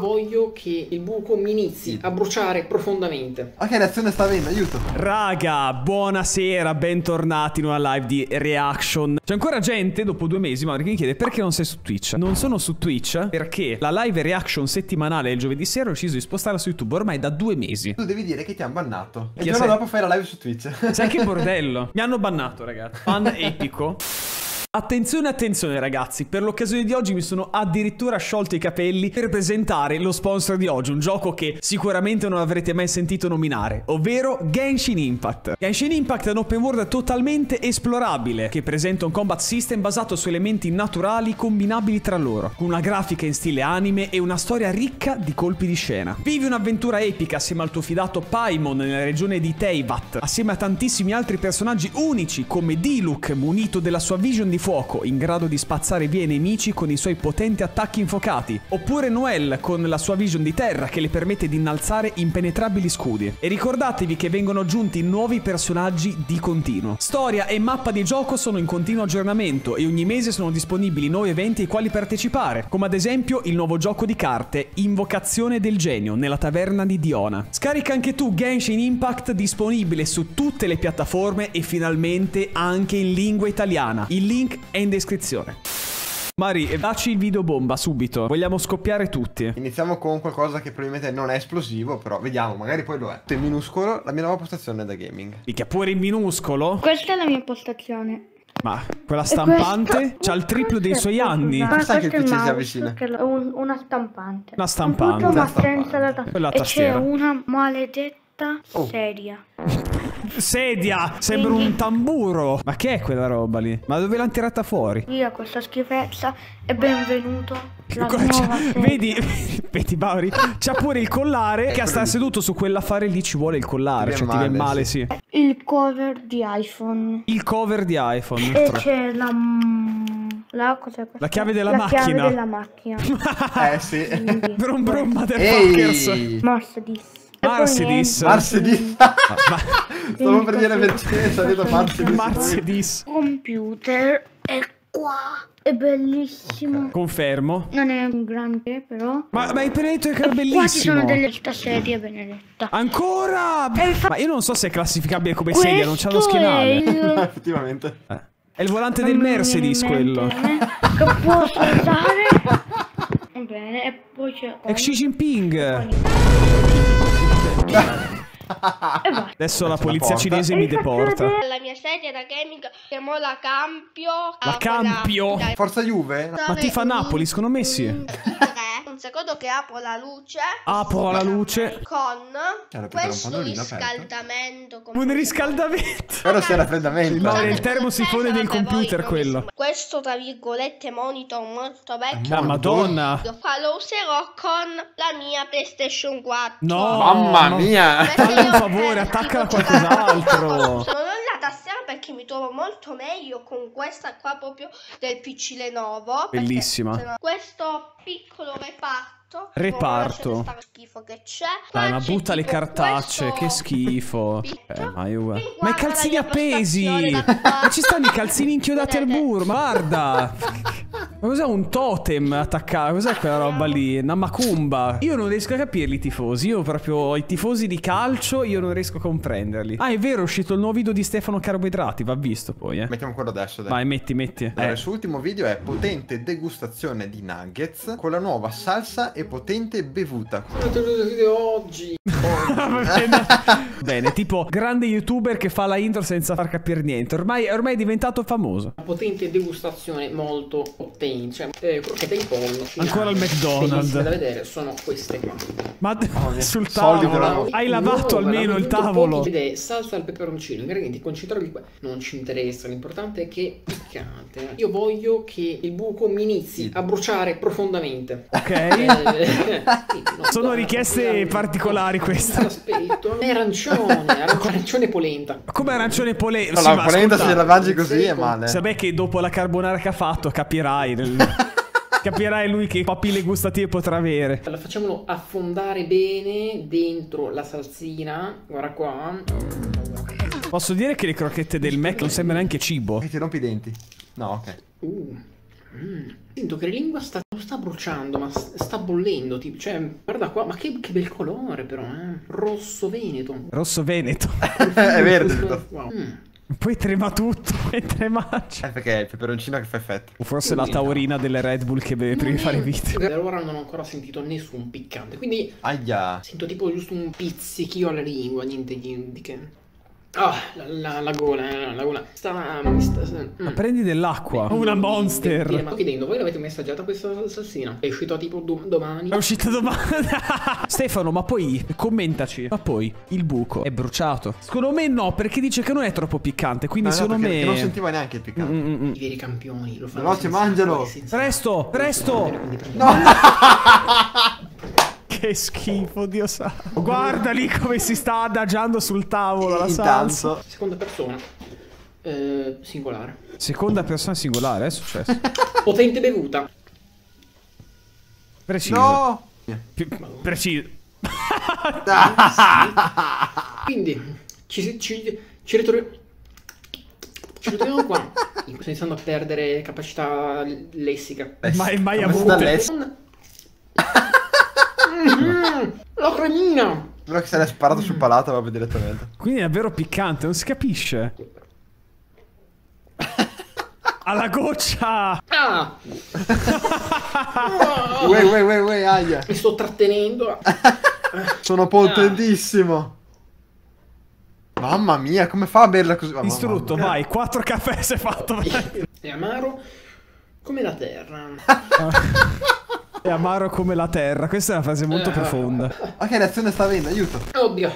voglio che il buco mi inizi a bruciare profondamente. Ok, l'azione sta avendo, aiuto. Raga, buonasera, bentornati in una live di reaction. C'è ancora gente dopo 2 mesi, ma che mi chiede perché non sei su Twitch. Non sono su Twitch perché la live reaction settimanale il giovedì sera ho deciso di spostarla su YouTube ormai da 2 mesi. Tu devi dire che ti hanno bannato. E Chi il giorno sei? dopo fai la live su Twitch. Sai che bordello? Mi hanno bannato, ragazzi. Fan epico. Attenzione, attenzione ragazzi, per l'occasione di oggi mi sono addirittura sciolto i capelli per presentare lo sponsor di oggi, un gioco che sicuramente non avrete mai sentito nominare, ovvero Genshin Impact. Genshin Impact è un open world totalmente esplorabile, che presenta un combat system basato su elementi naturali combinabili tra loro, con una grafica in stile anime e una storia ricca di colpi di scena. Vivi un'avventura epica assieme al tuo fidato Paimon nella regione di Teyvat, assieme a tantissimi altri personaggi unici come Diluc, munito della sua vision di fuoco, in grado di spazzare via i nemici con i suoi potenti attacchi infuocati, oppure Noelle con la sua vision di terra che le permette di innalzare impenetrabili scudi. E ricordatevi che vengono aggiunti nuovi personaggi di continuo. Storia e mappa di gioco sono in continuo aggiornamento e ogni mese sono disponibili nuovi eventi ai quali partecipare, come ad esempio il nuovo gioco di carte Invocazione del Genio nella taverna di Diona. Scarica anche tu Genshin Impact, disponibile su tutte le piattaforme e finalmente anche in lingua italiana. Il link è in descrizione. Mari, dacci il video bomba subito. Vogliamo scoppiare tutti. Iniziamo con qualcosa che probabilmente non è esplosivo, però vediamo, magari poi lo è. In minuscolo, la mia nuova postazione da gaming. Mica pure in minuscolo? Questa è la mia postazione. Ma quella stampante c'ha il triplo dei suoi anni. Ma Sai che il questo è PC si mouse, avvicina. che è una stampante. Una stampante. Un Una computer, ma senza stampante. Quella e c'è tastiera. una maledetta sedia. Sedia, sembra un tamburo. Ma che è quella roba lì? Ma dove l'hanno tirata fuori? Via questa schifezza e benvenuto la Cosa nuova c'ha? sedia. Vedi Mauri? C'ha pure il collare. Che a stare seduto su quell'affare lì ci vuole il collare. Ti Cioè viene ti viene male, male, sì. Il cover di iPhone. Il cover di iPhone. E c'è la cos'è questa? La chiave della la macchina. chiave della macchina. Sì. Quindi, Brum brum motherfuckers. Ehi! Mercedes. E poi Mercedes. niente. Mercedes. Stavo per dire Mercedes, ha detto Mercedes. Mercedes. Computer è qua. È bellissimo. Confermo. Non è un grande però. Ma hai appena detto che è Qua ci bellissimo. sono delle serie, Benedetta. Ancora? Ma io non so se è classificabile come sedia, non c'ha lo schienale. Effettivamente. È il volante del Mercedes quello. Che posso usare. Bene, e poi c'è È Xi Jinping. e basta. Adesso la Ce la polizia porta. cinese mi deporta. La mia sedia da gaming chiamo la Campio. La Campio? Forza Juve? Ma ti fa Napoli, secondo me sì. Un secondo che apro la luce. Apro la luce. Con Era per un questo pannolino aperto. riscaldamento. Un riscaldamento. Però c'è raffreddamento. No, è il termosifone del computer quello. Questo tra virgolette monitor molto vecchio. Ah, Madonna. Lo userò con la mia PlayStation 4. No. Mamma mia! Perché Fallo un io, favore, attaccala a tipo, qualcos'altro. Non ho la tastiera perché mi trovo molto meglio con questa qua proprio del PC Lenovo. perché Bellissima. se no- Questo piccolo reparto. Reparto. non lasciate stare schifo che c'è. Dai, Qua ma c'è butta le tipo cartacce, questo che schifo. picco. Ma io Qui Ma i guarda calzini la mia appesi. postazione da qua. Ma ci stanno i calzini inchiodati al Vedete? muro. Ma guarda. Ma cos'è un totem attaccato? Cos'è quella roba lì? Una macumba. Io non riesco a capirli i tifosi. Io proprio i tifosi di calcio io non riesco a comprenderli. Ah, è vero, è uscito il nuovo video di Stefano Carboidrati. Va visto poi, Mettiamo quello adesso, dai. Vai, metti. Allora, il suo ultimo video è potente degustazione di nuggets con la nuova salsa e potente bevuta. Oggi. Bene, tipo grande youtuber che fa la intro senza far capire niente. Ormai è diventato famoso. Una potente degustazione molto potente. Cioè, crocchette di pollo. Ancora il McDonald's. Bellissime da vedere sono queste qua. Ma sul soldi tavolo. però. Hai lavato almeno il tavolo. Ed è salsa al peperoncino, ingredienti concentrati qua. Non ci interessa, l'importante è che piccante. Io voglio che il buco mi inizi a bruciare profondamente. Ok. No, Sono richieste particolari queste. Aspetto. È arancione polenta. Come arancione polenta. No, Sì, la ma polenta ascolta, se la mangi così è male. saprai che dopo la carbonara che ha fatto capirai. Capirai lui che papille gustative potrà avere. Allora, facciamolo affondare bene dentro la salsina. Guarda qua. Posso dire che le crocchette del Mac non sembrano neanche cibo. E ti rompi i denti. No, ok. Sento che la lingua non sta bruciando, ma sta bollendo. Tipo, cioè, guarda qua, ma che bel colore però, Rosso Veneto. Rosso Veneto. È verde. Wow. Poi trema tutto mentre mangia. Perché è il peperoncino che fa effetto. O forse la taurina delle Red Bull che beve prima di fare i video. Per ora non ho ancora sentito nessun piccante, quindi Aia. sento tipo giusto un pizzichio alla lingua, niente di che. Ah, la gola, la gola. Ma prendi dell'acqua. Una Monster. Ma chiedendo, voi l'avete mai assaggiata questa salsina? È uscita tipo domani? È uscita domani. Stefano, ma poi commentaci. Ma poi il buco è bruciato. Secondo me no, perché dice che non è troppo piccante. Quindi secondo me non sentiva neanche il piccante. I veri campioni lo fanno. Veloce, mangialo. Presto, presto. No. Che schifo, Dio sa. Guarda lì come si sta adagiando sul tavolo la salsa. Seconda persona. Singolare. Seconda persona singolare, è successo. Potente bevuta. Preciso. No. Preciso. Quindi ci ritroviamo qua. Sto iniziando a perdere capacità lessica. Mai avute. La cremina. Quello che se l'è sparato sul palato proprio direttamente. Quindi è davvero piccante, non si capisce. Alla goccia. Ah. Uè, aia. Mi sto trattenendo. Sono potentissimo. Mamma mia, come fa a berla così? Distrutto, vai, 4 caffè si è fatto. È amaro come la terra. È amaro come la terra. Questa è una frase molto profonda. Ma che reazione sta avendo? Aiuto. Oddio.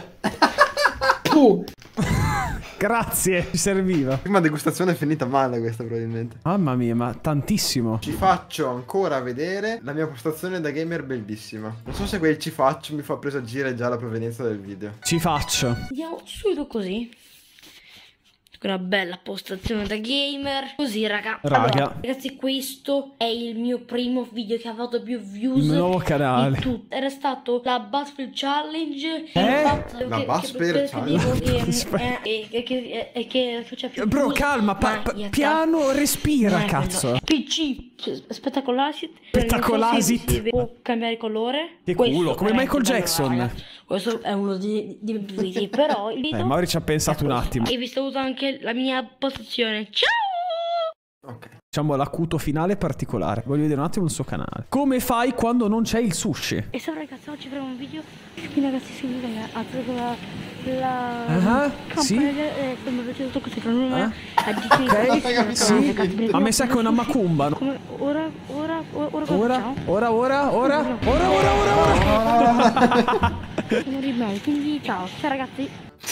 Grazie, ci serviva. Prima degustazione è finita male questa probabilmente. Mamma mia, ma tantissimo. Ci faccio ancora vedere la mia postazione da gamer bellissima. Non so se quel ci faccio mi fa presagire già la provenienza del video. Ci faccio. Andiamo subito così. Una bella postazione da gamer. Così, raga. Allora, ragazzi, questo è il mio primo video che ha fatto più views. Il nuovo canale. Di tutto. Era stato la Buzzfeed Challenge. La Buzzfeed Challenge? Che faceva più Bro, views. calma, piano, respira, cazzo. PC spettacolari. Spettacolasit. Può cambiare colore. Che culo, come Michael Jackson. Allora, questo è uno dei video, però il video... Mauri ci ha pensato un attimo. E vi saluto anche la mia postazione. Ciao! Ok. Facciamo l'acuto finale particolare. Voglio vedere un attimo il suo canale. Come fai quando non c'è il sushi? E se ragazzi, oggi faremo un video. Quindi ragazzi, seguite la sì. Come avete detto così con me. Ok, sì. A me sa che è una macumba. Ora. Sono ribelli, quindi ciao ragazzi.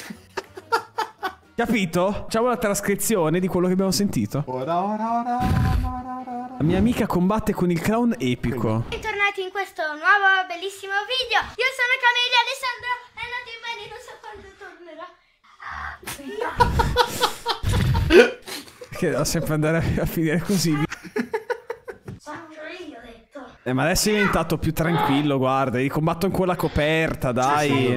Capito? Facciamo la trascrizione di quello che abbiamo sentito. Ora. La mia amica combatte con il clown epico. Bentornati in questo nuovo bellissimo video. Io sono Camelia Alessandro, è andato in mani, non so quando tornerà. Che devo sempre andare a finire così. Io ho detto. Ma adesso è diventato più tranquillo, guarda. Combatto con la coperta, dai.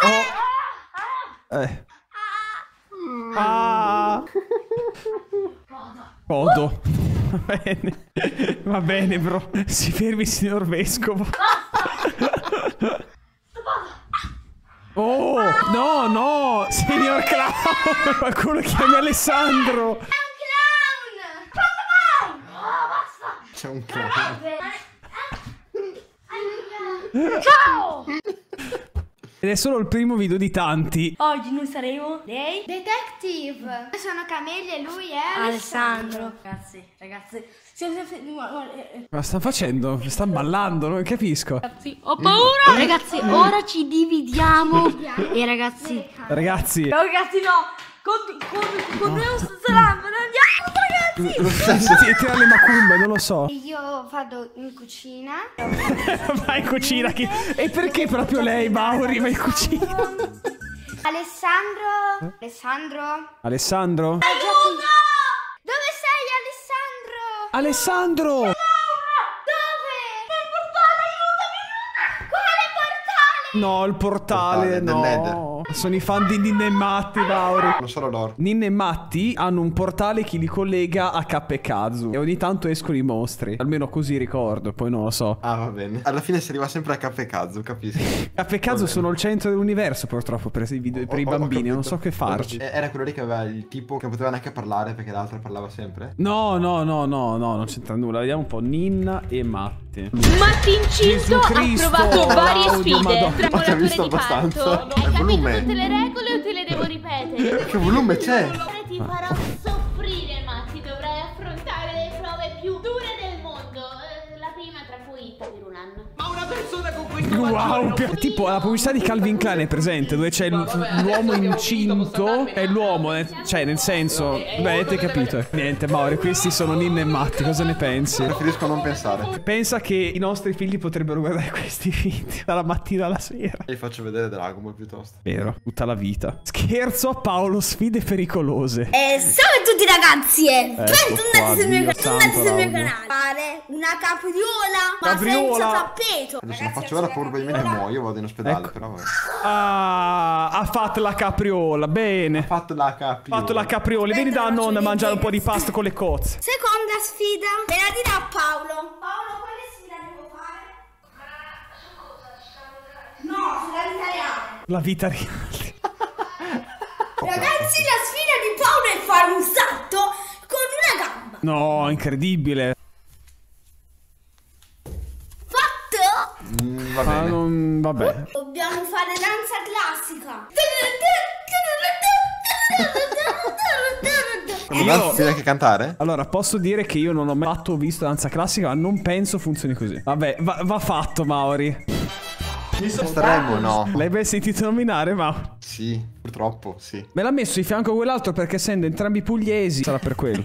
Codo. Va bene, bro. Si fermi, signor vescovo. Oh, no, signor clown. Qualcuno chiami Alessandro. C'è un clown. Ciao! Ed è solo il primo video di tanti. Oggi noi saremo dei detective. Io sono Camelia e lui è Alessandro. Ragazzi. Ma stanno facendo? Stanno ballando, non capisco. Ragazzi, ho paura. Ragazzi, ora ci dividiamo. E ragazzi. Ragazzi. No, con Neo Salam. Andiamo, ragazzi. Lo stesso. Tira le macumbe, non lo so. Io vado in cucina. Vai in cucina. E perché proprio lei, Mauri, va in cucina? Alessandro? Alessandro? Dove sei, Alessandro? Alessandro! Dove? Nel portale, aiutami! Quale portale? No, il portale, Del no. Nether. Sono i fan di Ninna e Matti, Mauri. Non solo loro. Ninna e Matti hanno un portale che li collega a K e Kazu. E ogni tanto escono i mostri. Almeno così ricordo, poi non lo so. Ah, va bene. Alla fine si arriva sempre a K e Kazu, capisco. K e Kazu sono il centro dell'universo, purtroppo, per i video, per i bambini. Non so che farci. Era quello lì che aveva il tipo che poteva neanche parlare perché l'altro parlava sempre? No, non c'entra nulla. Vediamo un po'. Ninna e Matti. Matti incinto ha provato varie sfide. Ma ti ha visto abbastanza? Hai capito tutte le regole o te le devo ripetere? Che volume c'è? Ti farò soffrire, Matti. Dovrai affrontare le prove più dure del mondo. La prima tra cui per un anno. Ma una persona con questo Wow, tipo la pubblicità di Calvin Klein è presente, dove c'è l'uomo incinto e l'uomo, cioè nel senso, beh, avete capito. Niente, Mauri, questi sono Ninna e Matti, cosa ne pensi? Preferisco non pensare. Pensa che i nostri figli potrebbero guardare questi video dalla mattina alla sera. Gli faccio vedere Dragon Ball piuttosto. Vero, tutta la vita. Scherzo a Paolo, sfide pericolose. Salve a tutti ragazzi, bentornati sul mio Dio canale. Fare una capriola, ma senza tappeto. Adesso lo faccio ora probabilmente muoio, vado in ospedale, Ecco. però vabbè. Ah, ha fatto la capriola, bene. Fatto la capriola. Ha fatto la capriola, vieni da nonna a mangiare un po' di pasta con le cozze. Seconda sfida, me la dirà Paolo. Paolo, quale sfida devo fare? No, sulla vita reale. La vita reale. Ragazzi, la sfida di Paolo è fare un salto con una gamba. No, incredibile. Fatto? Va bene. Vabbè. Dobbiamo fare danza classica. Non basta neanche cantare? Allora, posso dire che io non ho mai fatto o visto danza classica, ma non penso funzioni così. Vabbè, va fatto, Mauri. Staremo, no. L'hai mai sentito nominare, Mauri? Sì, purtroppo, sì. Me l'ha messo di fianco a quell'altro perché essendo entrambi pugliesi, sarà per quello.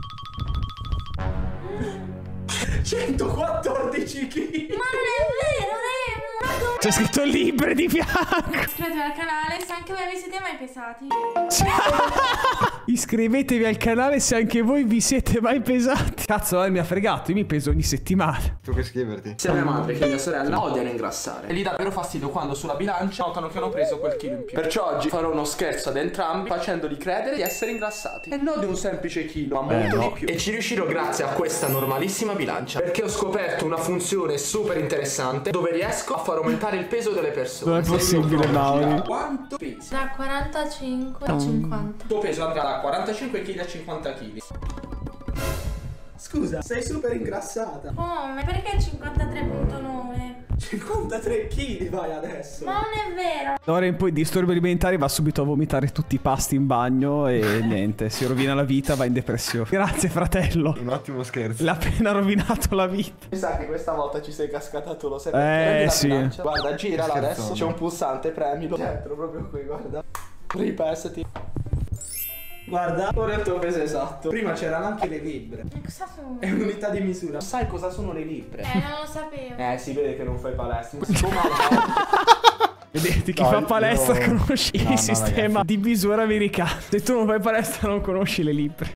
114 kg. Ma non è vero, Remo. C'è scritto libre di fianco. Iscrivetevi al canale se anche voi vi siete mai pesati. Iscrivetevi al canale se anche voi vi siete mai pesati. Cazzo, mi ha fregato, io mi peso ogni settimana. Tu che iscriverti? Sia mia madre che mia sorella odiano ingrassare. E gli dà davvero fastidio quando sulla bilancia notano che hanno preso quel chilo in più. Perciò oggi farò uno scherzo ad entrambi facendoli credere di essere ingrassati. E non di un semplice chilo, ma molto di più. E ci riuscirò grazie a questa normalissima bilancia. Perché ho scoperto una funzione super interessante dove riesco a far aumentare il peso delle persone. Non è possibile, Mauri. Quanto pesi? Da 45 a 50. Il tuo peso andrà da 45 kg a 50 kg. Scusa, sei super ingrassata. Come? Perché 53.9? 53 kg vai adesso. Ma non è vero. D'ora in poi disturbi alimentari, va subito a vomitare tutti i pasti in bagno e niente, si rovina la vita, va in depressione. Grazie, fratello. Un ottimo scherzo. L'ha appena rovinato la vita. Mi sa che questa volta ci sei cascata tu, lo sai perché? Sì. Bilancia. Guarda, girala Scherzone. adesso. C'è un pulsante, premilo. Dentro, proprio qui, guarda. Ripesati. Guarda, ora è il tuo peso esatto. Prima c'erano anche le libre. Ma cosa sono? È un'unità di misura. Sai cosa sono le libre? Non lo sapevo. Si vede che non fai palestra. Vedete, chi No, fa io- palestra conosce No, il sistema ragazzi. di misura americano. Se tu non fai palestra non conosci le libre.